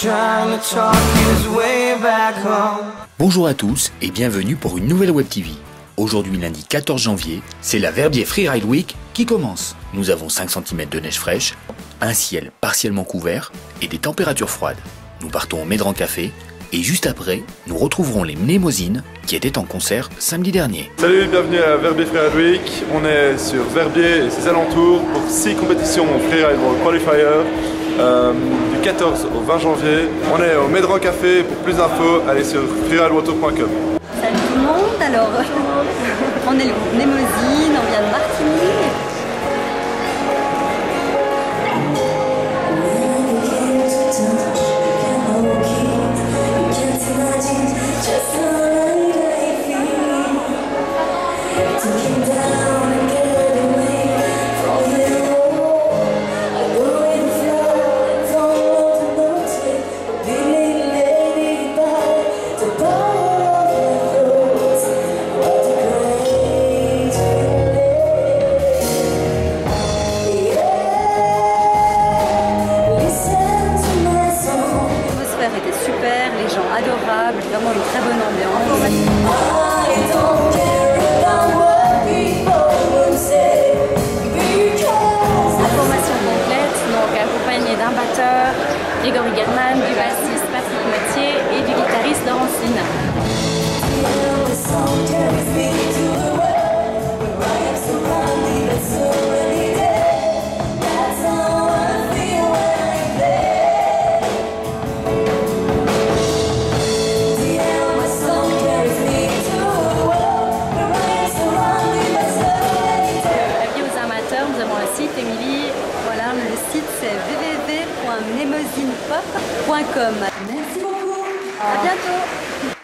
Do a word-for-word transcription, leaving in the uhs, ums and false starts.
Bonjour à tous et bienvenue pour une nouvelle Web T V. Aujourd'hui lundi quatorze janvier, c'est la Verbier Freeride Week qui commence. Nous avons cinq centimètres de neige fraîche, un ciel partiellement couvert et des températures froides. Nous partons au Médran Café et juste après, nous retrouverons les Mnemosyne qui étaient en concert samedi dernier. Salut, bienvenue à Verbier Freeride Week. On est sur Verbier et ses alentours pour six compétitions Freeride World Qualifier euh, du quatorze au vingt janvier. On est au Médran Café. Pour plus d'infos, allez sur freeridewater point com. Salut tout le monde, alors on est le groupe Mnemosyne, on vient de Martigny. Était super, les gens adorables, vraiment une très bonne ambiance. Information complète, donc accompagné d'un batteur, Grégory German, du bassiste Patrick Moitié et du guitariste Laurentine. Nous avons un site, Émilie, voilà, le site c'est w w w point mnemosyne pop point com. Merci beaucoup, à bientôt.